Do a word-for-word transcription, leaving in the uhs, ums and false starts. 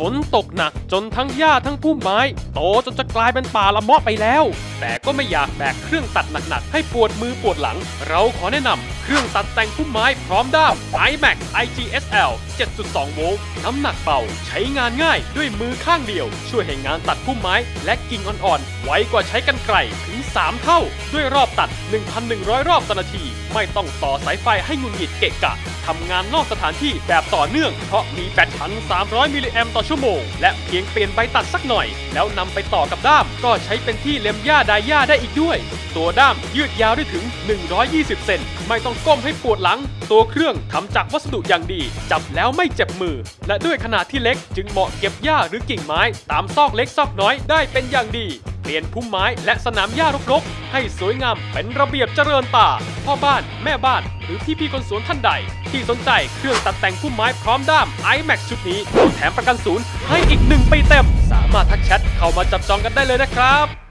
นตกหนักจนทั้งหญ้าทั้งพุ่มไม้โตจนจะกลายเป็นป่าละเมาะไปแล้วแต่ก็ไม่อยากแบกเครื่องตัดหนักๆให้ปวดมือปวดหลังเราขอแนะนำเครื่องตัดแต่งพุ่มไม้พร้อมด้าม ไอ แม็กซ์ ไอ จี เอส แอล เจ็ดจุดสอง โวลต์น้ำหนักเบาใช้งานง่ายด้วยมือข้างเดียวช่วยให้งานตัดพุ่มไม้และกิ่งอ่อนๆไวกว่าใช้กรรไกรถึงสามเท่าด้วยรอบตัด หนึ่งพันหนึ่งร้อย รอบต่อนาทีไม่ต้องต่อสายไฟให้งุนหงิดเกะกะทำงานนอกสถานที่แบบต่อเนื่องเพราะมีแบต หนึ่งพันสามร้อย มิลลิแอมป์ต่อชั่วโมงและเพียงเปลี่ยนใบตัดสักหน่อยแล้วนำไปต่อกับด้ามก็ใช้เป็นที่เล็มหญ้าดายหญ้าได้อีกด้วยตัวด้ามยืดยาวได้ถึงหนึ่งร้อยยี่สิบเซนไม่ต้องก้มให้ปวดหลังตัวเครื่องทำจากวัสดุอย่างดีจับแล้วไม่เจ็บมือและด้วยขนาดที่เล็กจึงเหมาะเก็บหญ้าหรือกิ่งไม้ตามซอกเล็กซอกน้อยได้เป็นอย่างดีเปลี่ยนพุ่มไม้และสนามหญ้ารกๆให้สวยงามเป็นระเบียบเจริญตาพ่อบ้านแม่บ้านหรือพี่พี่คนสวนท่านใดที่สนใจเครื่องตัดแต่งพุ่มไม้พร้อมด้าม ไอ แม็กซ์ ชุดนี้แถมประกันศูนย์ให้อีกหนึ่งปีเต็มสามารถทักแชทเข้ามาจับจองกันได้เลยนะครับ